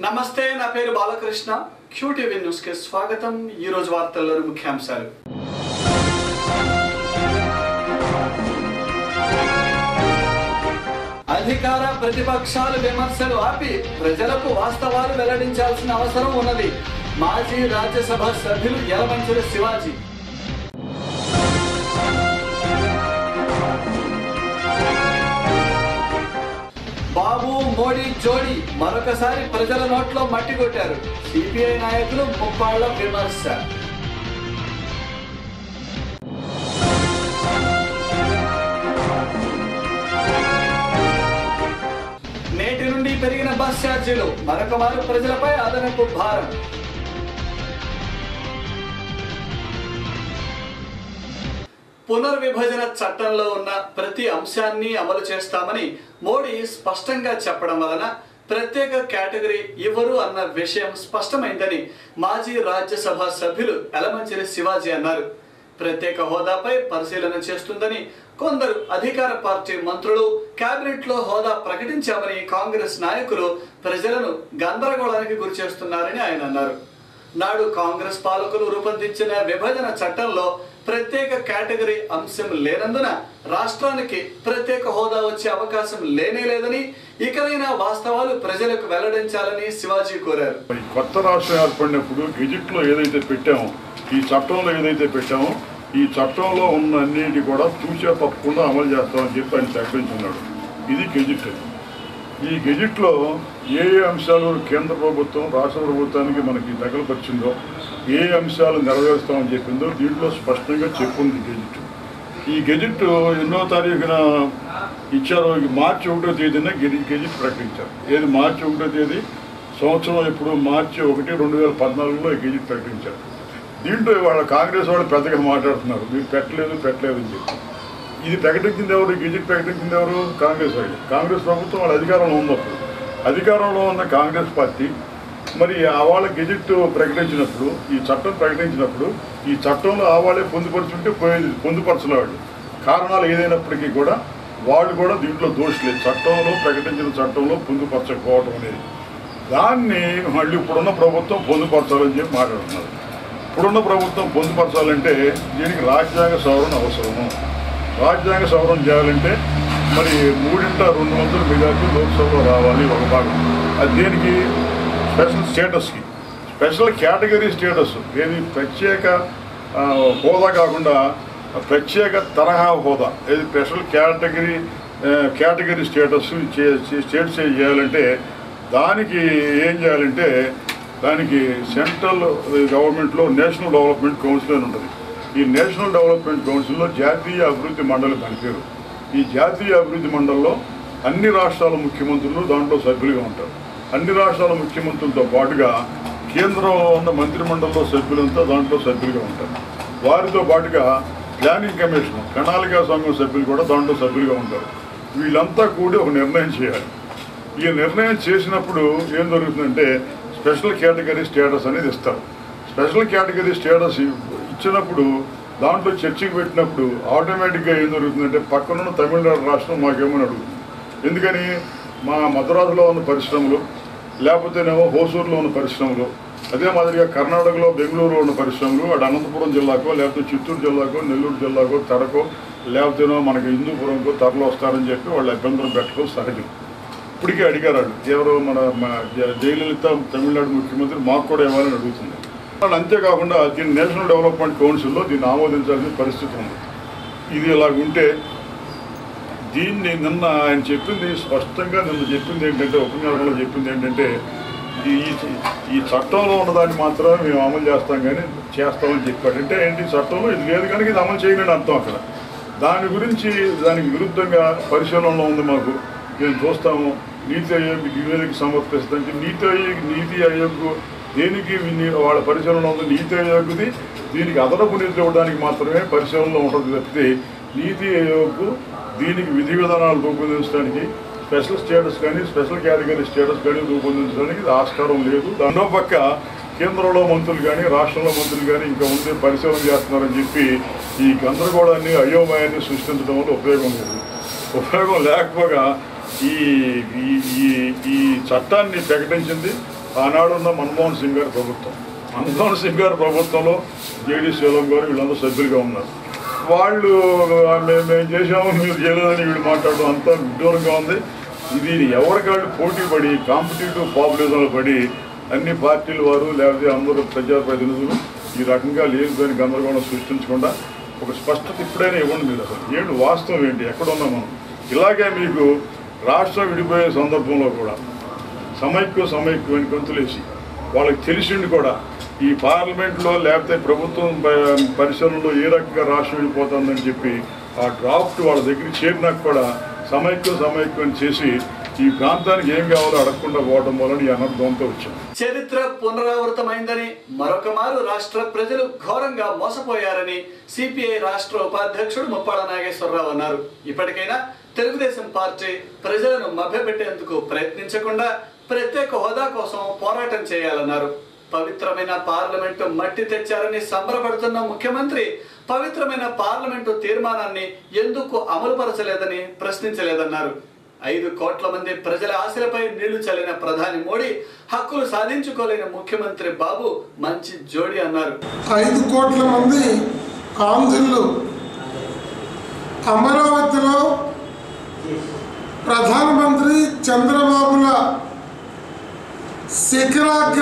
నమస్తే, నా పేరు బాలకృష్ణ. క్యూటీవీ న్యూస్ కి స్వాగతం. ఈ రోజు వార్తల్లోని ముఖ్యాంశాలు. అధికార ప్రతిపక్షాల విమర్శలు ఆపి ప్రజలకు వాస్తవాలు వెల్లడించాల్సిన అవసరం ఉన్నది. మాజీ రాజ్యసభ సభ్యులు యలమంచిలి శివాజీ. బాబు మోడీ జోడీ మరొకసారి ప్రజల నోట్లో మట్టి కొట్టారు. సిపిఐ నాయకులు ముప్పాళ్ల విమర్శ. నేటి నుండి పెరిగిన బస్ ఛార్జీలు మరొక మారు ప్రజలపై అదనపు భారం. పునర్విభజన చట్టంలో ఉన్న ప్రతి అంశాన్ని అమలు చేస్తామని మోడీ స్పష్టంగా చెప్పడం వలన ప్రత్యేక కేటగిరీ ఇవ్వరు అన్న విషయం స్పష్టమైందని మాజీ రాజ్యసభ సభ్యులు యలమంచిలి శివాజీ అన్నారు. ప్రత్యేక హోదాపై పరిశీలన చేస్తుందని కొందరు అధికార పార్టీ మంత్రులు కేబినెట్లో హోదా ప్రకటించామని కాంగ్రెస్ నాయకులు ప్రజలను గందరగోళానికి గురిచేస్తున్నారని ఆయన అన్నారు. నాడు కాంగ్రెస్ పాలకులు రూపొందించిన విభజన చట్టంలో ప్రత్యేక కేటగిరీ అంశం లేనందున రాష్ట్రానికి ప్రత్యేక హోదా వచ్చే అవకాశం లేనేలేదని, ఇకనైనా వాస్తవాలు ప్రజలకు వెల్లడించాలని శివాజీ కోరారు. కొత్త రాష్ట్రం ఏర్పడినప్పుడు గెజిట్లో ఏదైతే పెట్టామో, ఈ చట్టంలో ఏదైతే పెట్టామో, ఈ చట్టంలో ఉన్న అన్నిటి కూడా తూచా తప్పకుండా అమలు చేస్తామని చెప్పి ఆయన ప్రకటించున్నాడు. ఇది గెజిట్. ఈ గెజిట్లో ఏ అంశాలు కేంద్ర ప్రభుత్వం రాష్ట్ర ప్రభుత్వానికి మనకి తగలపరిచిందో, ఏ అంశాలు నెరవేరుస్తామని చెప్పిందో దీంట్లో స్పష్టంగా చెప్పుంది గెజిట్. ఈ గెజిట్ ఎన్నో తారీఖున ఇచ్చారో, మార్చి 1వ తేదీన గెజిట్ ప్రకటించారు. ఏది మార్చి 1వ తేదీ సంవత్సరం, ఇప్పుడు మార్చి 1, 2014లో ఈ గెజిట్ ప్రకటించారు. దీంట్లో వాళ్ళ కాంగ్రెస్ వాళ్ళు పెద్దగా మాట్లాడుతున్నారు, మీరు పెట్టలేదు అని చెప్పి. ఇది ప్రకటించింది ఎవరు? గెజిట్ ప్రకటించింది ఎవరు? కాంగ్రెస్ వాళ్ళు. కాంగ్రెస్ ప్రభుత్వం వాళ్ళ అధికారంలో ఉన్నప్పుడు, అధికారంలో ఉన్న కాంగ్రెస్ పార్టీ మరి ఆ వాళ్ళ గెజిట్ ప్రకటించినప్పుడు, ఈ చట్టం ప్రకటించినప్పుడు ఈ చట్టంలో ఆ వాళ్ళే పొందుపరుచుంటే పోయేది, పొందుపరచలేవాళ్ళు. కారణాలు ఏదైనప్పటికీ కూడా వాళ్ళు కూడా దీంట్లో దోషులే. చట్టంలో ప్రకటించిన చట్టంలో పొందుపరచకపోవడం అనేది, దాన్ని మళ్ళీ ఇప్పుడున్న ప్రభుత్వం పొందుపరచాలని చెప్పి మాట్లాడుతున్నారు. ఇప్పుడున్న ప్రభుత్వం పొందుపరచాలంటే దీనికి రాజ్యాంగ సవరణ అవసరము. రాజ్యాంగ సవరణ చేయాలంటే మరి 3/2 మెజార్టీ లోక్సభలో రావాలి ఒక భాగం. అది దేనికి? స్పెషల్ స్టేటస్కి, స్పెషల్ కేటగిరీ స్టేటస్. ఏది? ప్రత్యేక హోదా కాకుండా ప్రత్యేక తరహా హోదా. ఏది? స్పెషల్ కేటగిరీ స్టేటస్ చేయాలంటే దానికి ఏం చేయాలంటే, దానికి సెంట్రల్ గవర్నమెంట్లో నేషనల్ డెవలప్మెంట్ కౌన్సిల్ అని ఉంటుంది. ఈ నేషనల్ డెవలప్మెంట్ కౌన్సిల్లో జాతీయ అభివృద్ధి మండలి దాని పేరు. ఈ జాతీయ అభివృద్ధి మండలిలో అన్ని రాష్ట్రాల ముఖ్యమంత్రులు దాంట్లో సభ్యులుగా ఉంటారు. అన్ని రాష్ట్రాల ముఖ్యమంత్రులతో పాటుగా కేంద్రంలో ఉన్న మంత్రిమండలిలో సభ్యులంతా దాంట్లో సభ్యులుగా ఉంటారు. వారితో పాటుగా ప్లానింగ్ కమిషన్, ప్రణాళికా సంఘం సభ్యులు కూడా దాంట్లో సభ్యులుగా ఉంటారు. వీళ్ళంతా కూడి ఒక నిర్ణయం చేయాలి. ఈ నిర్ణయం చేసినప్పుడు ఏం జరుగుతుందంటే స్పెషల్ కేటగిరీ స్టేటస్ అనేది ఇస్తారు. స్పెషల్ కేటగిరీ స్టేటస్ ఇచ్చినప్పుడు దాంట్లో చర్చకు పెట్టినప్పుడు ఆటోమేటిక్గా ఏం జరుగుతుందంటే పక్కనున్న తమిళనాడు రాష్ట్రం మాకేమని అడుగుతుంది. ఎందుకని? మా మద్రాసులో ఉన్న పరిశ్రమలు, లేకపోతేనేమో హోసూరులో ఉన్న పరిశ్రమలు, అదే మాదిరిగా కర్ణాటకలో బెంగళూరులో ఉన్న పరిశ్రమలు అటు అనంతపురం జిల్లాకో, లేకపోతే చిత్తూరు జిల్లాకో, నెల్లూరు జిల్లాకో, తరకో, లేకపోతేనో మనకి హిందూపురంకో తరలో వస్తారని చెప్పి వాళ్ళు అభ్యంతరం పెట్టడం సహజం. ఇప్పటికే అడిగారు ఎవరు, మన జయలలిత తమిళనాడు ముఖ్యమంత్రి మాకు కూడా ఇవ్వాలని అడుగుతుంది. అంతేకాకుండా దీన్ని నేషనల్ డెవలప్మెంట్ కౌన్సిల్లో దీన్ని ఆమోదించాల్సిన పరిస్థితి ఉంది. ఇది ఇలాగుంటే దీన్ని నిన్న ఆయన చెప్పింది స్పష్టంగా, చెప్పింది ఏంటంటే, ఉపన్యాసంలో చెప్పింది ఏంటంటే ఈ చట్టంలో ఉన్నదాన్ని మాత్రమే మేము అమలు చేస్తామని చెప్పాడు. అంటే ఏంటి? చట్టంలో ఇది లేదు కనుక ఇది అమలు చేయలేని అర్థం అక్కడ. దానికి విరుద్ధంగా పరిశీలనలో ఉంది. మాకు మేము చూస్తాము, నీతి ఆయోగ్ నివేదిక సమర్పిస్తుంటే నీతి ఆయోగ్ దేనికి వాళ్ళ పరిశీలనలో ఉంది? నీతి ఆయోగ్ది దీనికి అదనపు నిధులు ఇవ్వడానికి మాత్రమే పరిశీలనలో ఉంటుంది తప్పితే నీతి ఆయోగ్ దీనికి విధి విధానాలు రూపొందించడానికి, స్పెషల్ స్టేటస్ కానీ స్పెషల్ కేటగిరీ స్టేటస్ కానీ రూపొందించడానికి ఆస్కారం లేదు. దానిలో పక్క కేంద్రంలో మంత్రులు కానీ రాష్ట్రంలో మంత్రులు కానీ ఇంకా ఉండే పరిశీలన చేస్తున్నారని చెప్పి ఈ గందరగోళాన్ని, అయోమయాన్ని సృష్టించడం వల్ల ఉపయోగం లేదు. ఉపయోగం లేకపోగా ఈ చట్టాన్ని ప్రకటించింది, ఆనాడున్న మన్మోహన్ సింగ్ గారి ప్రభుత్వం. మన్మోహన్ సింగ్ గారి ప్రభుత్వంలో జేడీ శీలం గారు వీళ్ళందరూ సభ్యులుగా ఉన్నారు. వాళ్ళు మేము చేసాము మీరు చేయలేదని వీళ్ళు మాట్లాడడం అంతా విడ్డూరంగా ఉంది. ఇది ఎవరికాళ్ళు పోటీ పడి కాంపిటేటివ్ పాపులిజంలో పడి అన్ని పార్టీల వారు లేకపోతే అందరూ ప్రజాప్రతినిధులు ఈ రకంగా లేనిపోయిన గందరగోళం సృష్టించకుండా ఒక స్పష్టత ఇప్పుడైనా ఇవ్వండి. మీరు అసలు ఏంటి వాస్తవం ఏంటి, ఎక్కడ ఉన్నాం మనం? ఇలాగే మీకు రాష్ట్రం విడిపోయే సందర్భంలో కూడా సమైక్యం అని గొంతులేసి వాళ్ళకి తెలిసిండి కూడా ఈ పార్లమెంట్లో లేకపోతే ప్రభుత్వం పరిశీలనలో ఏ రకంగా రాష్ట్రం విడిపోతుందని చెప్పి ఆ డ్రాఫ్ట్ వాళ్ళ దగ్గర చేరినాక కూడా సమైక్యం చేసి ఈ ప్రాంతానికి ఏం కావాలో అడగకుండా పోవడం వలన ఈ అనర్థంతో వచ్చాం. చరిత్ర పునరావృతమైందని మరొక మారు రాష్ట్ర ప్రజలు ఘోరంగా మోసపోయారని సిపిఐ రాష్ట్ర ఉపాధ్యక్షుడు ముప్పాళ్ళ నాగేశ్వరరావు అన్నారు. ఇప్పటికైనా తెలుగుదేశం పార్టీ ప్రజలను మభ్యపెట్టేందుకు ప్రయత్నించకుండా ప్రత్యేక హోదా కోసం పోరాటం చేయాలన్నారు. పవిత్రమైన పార్లమెంటు మట్టి తెచ్చారని సంబరపడుతున్న ముఖ్యమంత్రి పవిత్రమైన పార్లమెంటు తీర్మానాన్ని ఎందుకు అమలుపరచలేదని ప్రశ్నించలేదన్నారు. 5 కోట్ల మంది ప్రజల ఆశలపై నీళ్లు చల్లిన ప్రధాని మోడీ హక్కులు సాధించుకోలేని ముఖ్యమంత్రి బాబు మంచి జోడి అన్నారు. 5 కోట్ల మంది ఆంధ్రులు అమరావతిలో ప్రధానమంత్రి చంద్రబాబుల శిఖరాగ్ర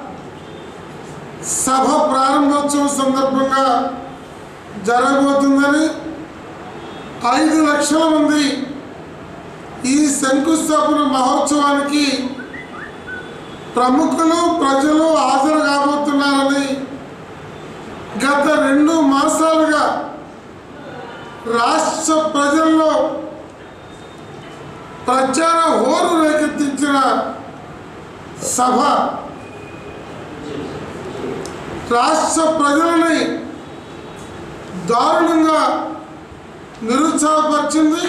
సభ ప్రారంభోత్సవం సందర్భంగా జరగబోతుందని 5 లక్షల మంది ఈ శంకుస్థాపన మహోత్సవానికి ప్రముఖులు ప్రజలు హాజరు కాబోతున్నారని గత 2 మాసాలుగా రాష్ట్ర ప్రజల్లో ప్రచార హోరు రేకెత్తించిన సభ రాష్ట్ర ప్రజలని దారుణంగా నిరుత్సాహపరిచింది.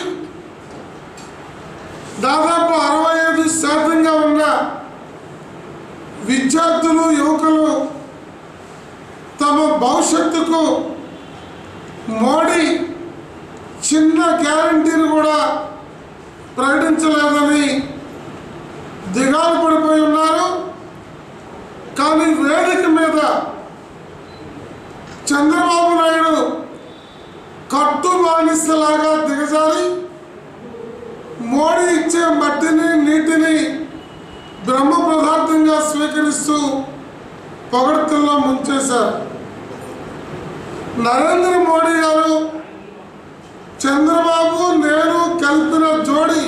దాదాపు 65% ఉన్న విద్యార్థులు యువకులు తమ భవిష్యత్తుకు మోడీ చిన్న గ్యారంటీని కూడా ప్రకటించలేదని దిగాలు పడిపోయి ఉన్నారు. కానీ వేదిక మీద చంద్రబాబు నాయుడు కట్టు బానిసలాగా దిగజారి మోడీ ఇచ్చే మట్టిని నీటిని బ్రహ్మ పదార్థంగా స్వీకరిస్తూ పొగడ్తల్లో ముంచేశారు. నరేంద్ర మోడీ గారు చంద్రబాబు నేను కలిపిన జోడి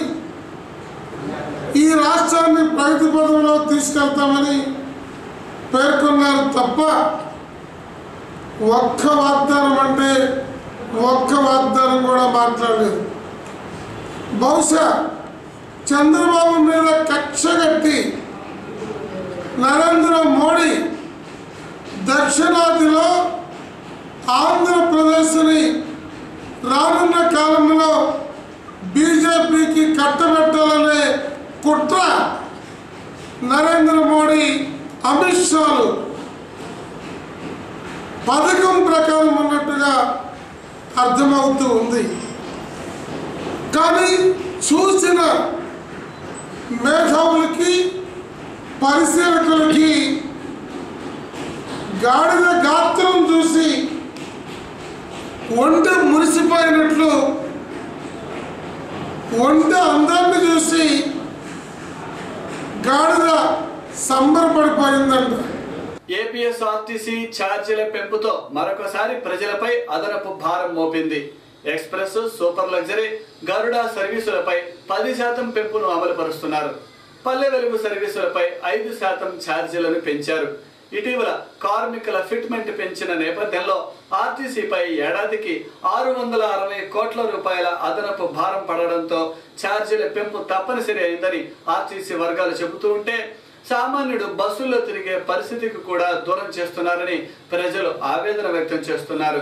ఈ రాష్ట్రాన్ని ప్రగతి పథంలో తీసుకెళ్తామని పేర్కొన్నారు తప్ప ఒక్క వాగ్దానం అంటే ఒక్క వాగ్దానం కూడా మాట్లాడలేదు. బహుశా చంద్రబాబు మీద కక్ష కట్టి నరేంద్ర మోడీ దక్షిణాదిలో ఆంధ్రప్రదేశ్ని రానున్న కాలంలో బీజేపీకి కట్టబెట్టాలనే కుట్ర నరేంద్ర మోడీ అమిత్ షాలు పథకం ప్రకారం ఉన్నట్టుగా అర్థమవుతూ ఉంది. కానీ చూసిన మేధావులకి పరిశీలకులకి గాడిద గాత్రం చూసి ఒంటె మురిసిపోయినట్లు ఒంటె అందాన్ని చూసి గాడిద సంబరపడిపోయిందంట. ఏపీఎస్ఆర్టీసీ ఛార్జీల పెంపుతో మరొకసారి ప్రజలపై అదనపు భారం మోపింది. ఎక్స్ప్రెస్, సూపర్ లగ్జరీ, గరుడ సర్వీసులపై 10% పెంపును అమలు పరుస్తున్నారు. పల్లె వెలుగు సర్వీసులపై 5% ఛార్జీలను పెంచారు. ఇటీవల కార్మికుల ఫిట్మెంట్ పెంచిన నేపథ్యంలో ఆర్టీసీపై ఏడాదికి 660 కోట్ల రూపాయల అదనపు భారం పడడంతో ఛార్జీల పెంపు తప్పనిసరి అయిందని ఆర్టీసీ వర్గాలు చెబుతూ ఉంటే సామాన్యుడు బస్సుల్లో తిరిగే పరిస్థితికి కూడా దూరం చేస్తున్నారని ప్రజలు ఆవేదన వ్యక్తం చేస్తున్నారు.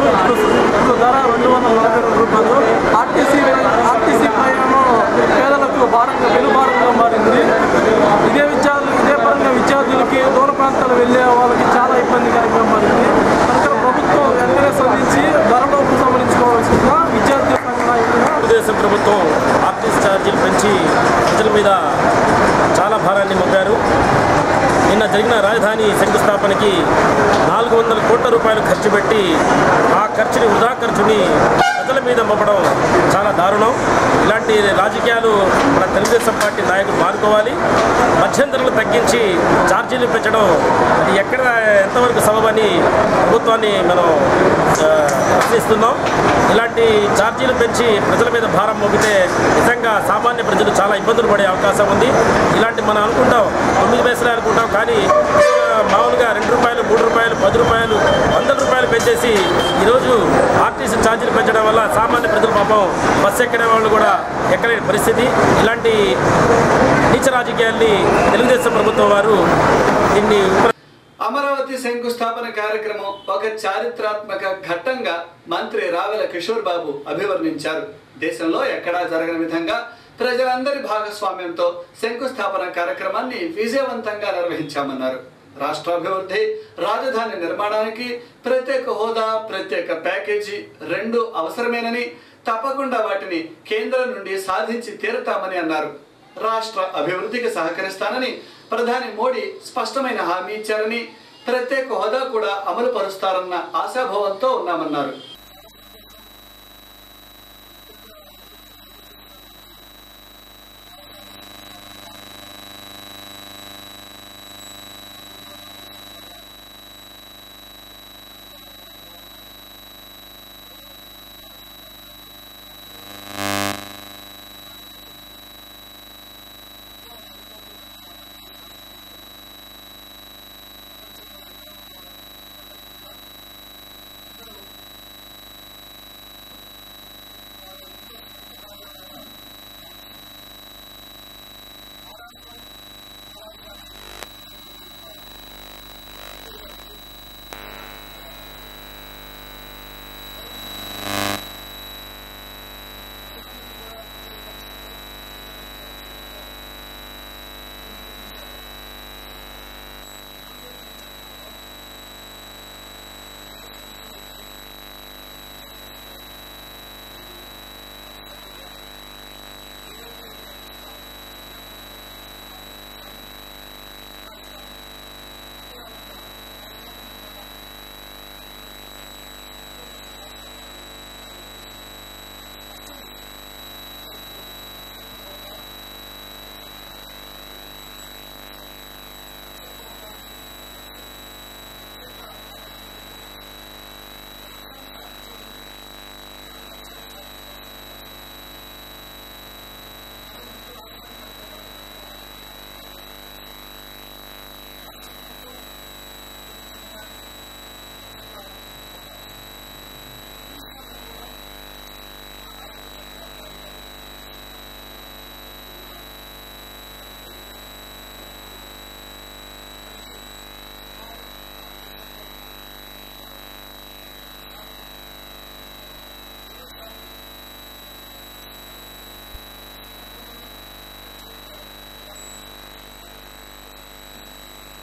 ఆర్టీసీ ప్రయాణం పేదలకు ప్రభుత్వ భారంగా పెనుభారంగా మారింది. ఇదే పరంగా విద్యార్థులకి దూర ప్రాంతాలు వెళ్ళే వాళ్ళకి చాలా ఇబ్బందికరంగా మారింది. కనుక ప్రభుత్వం వెంటనే స్పందించి ధరలో ఉపసంహరించుకోవాల్సిందిగా విద్యార్థుల సంఘ నాయకులుగా తెలుగుదేశం ప్రభుత్వం ఆర్టీసీ ఛార్జీలు పెంచి ప్రజల మీద చాలా భారాన్ని మోపారు. నిన్న జరిగిన రాజధాని శంకుస్థాపనకి 400 కోట్ల రూపాయలు ఖర్చు పెట్టి ఆ వృధా ఖర్చుని ప్రజల మీద మోపడం చాలా దారుణం. ఇలాంటి రాజకీయాలు మన తెలుగుదేశం పార్టీ నాయకులు మానుకోవాలి. మద్యం ధరలు తగ్గించి ఛార్జీలు పెంచడం అది ఎంతవరకు సబబని ప్రభుత్వాన్ని మనం ప్రశ్నిస్తున్నాం. ఇలాంటి ఛార్జీలు పెంచి ప్రజల మీద భారం మోపితే నిజంగా సామాన్య ప్రజలు చాలా ఇబ్బందులు పడే అవకాశం ఉంది. ఇలాంటి మనం అనుకుంటాం 9 పైసలే అనుకుంటాం, కానీ మామూలుగా 2 రూపాయలు 3 రూపాయలు 10 రూపాయలు 100 రూపాయలు పెంచేసి ఈరోజు ఆర్టీసీ ఛార్జీలు పెంచడం వల్ల సామాన్య ప్రజలు పాపం బస్సు ఎక్కడే వాళ్ళు కూడా ఎక్కలేని పరిస్థితి. ఇలాంటి నీచ రాజకీయాల్ని తెలుగుదేశం ప్రభుత్వం వారు దీన్ని అమరావతి శంకుస్థాపన కార్యక్రమం ఒక చారిత్రాత్మక ఘట్టంగా మంత్రి రావెల కిషోర్ బాబు అభివర్ణించారు. దేశంలో ఎక్కడా జరగని విధంగా ప్రజలందరి భాగస్వామ్యంతో శంకుస్థాపన కార్యక్రమాన్ని విజయవంతంగా నిర్వహించామన్నారు. రాష్ట్రాభివృద్ధి, రాజధాని నిర్మాణానికి ప్రత్యేక హోదా, ప్రత్యేక ప్యాకేజీ 2 అవసరమేనని, తప్పకుండా వాటిని కేంద్రం నుండి సాధించి తీరతామని అన్నారు. రాష్ట్ర అభివృద్ధికి సహకరిస్తానని ప్రధాని మోడీ స్పష్టమైన హామీ ఇచ్చారని, ప్రత్యేక హోదా కూడా అమలు పరుస్తారన్న ఆశాభావంతో ఉన్నామన్నారు.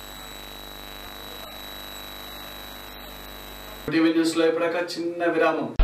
టీవీ న్యూస్ లో ఇప్పటిక చిన్న విరామం.